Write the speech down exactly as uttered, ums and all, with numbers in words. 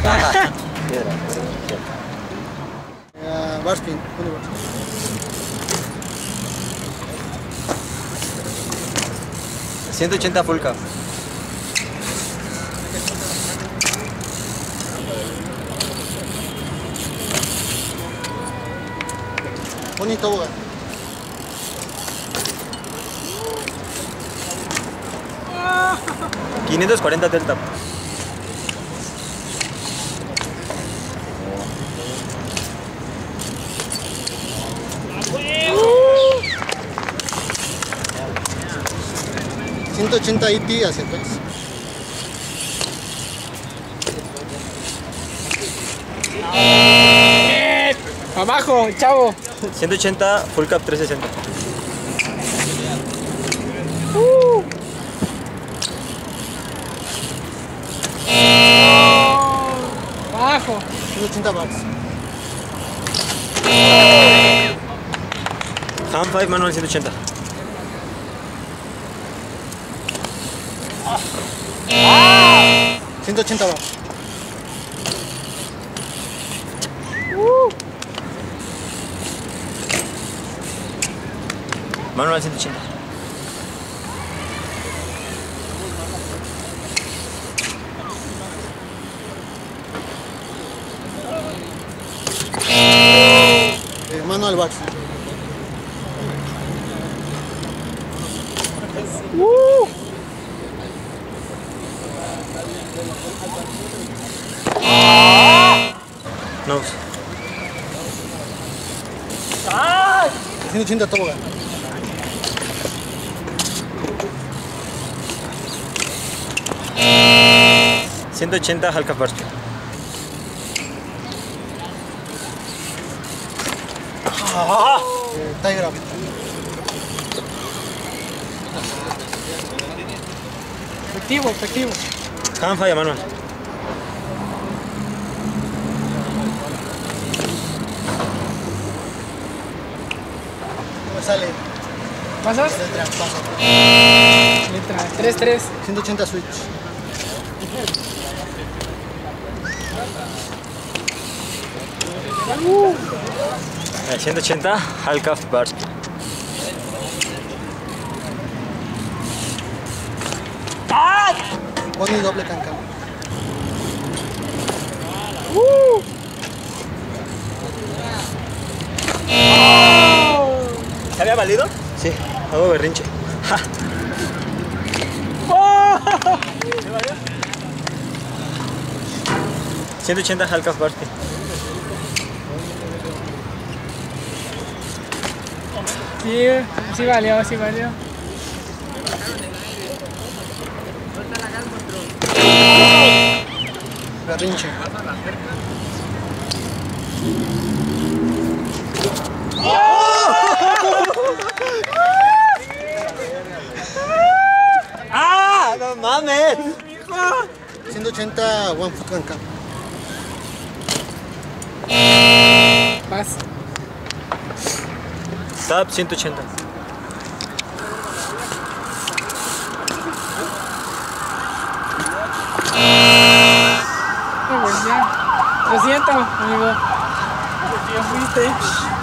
Piedra. Uh, bar spin. ciento ochenta full cup. Pony tobogán. quinientos cuarenta delta. ciento ochenta I T hacia atrás. Abajo, chavo. ciento ochenta full cup trescientos sesenta. Uh. Oh, abajo. ciento ochenta bars. Hand five manual ciento ochenta. ciento ochenta bars. Uh. Manual ciento ochenta. Eh, manual bars. Uh. Nose. ciento ochenta tobogán. ciento ochenta half cup bar spin. Eh, tie grab. Efectivo, efectivo. Hand five manual. No me sale. ¿Pasas? Letra, paso. Letra tres tres. ciento ochenta switch. Uh. Eh, ciento ochenta half cup bar spin. Pony doble cancan. Uh. ¿Se había valido? Sí, hago berrinche. Ja. Oh. ciento ochenta half cup bar spin. Sí, sí valió, sí valió. Berrinche. ¡Ah! ¡No mames! ciento ochenta one foot cancan. Vas. Tap ciento ochenta. No, pues ya. Lo siento, amigo. Ya fuiste.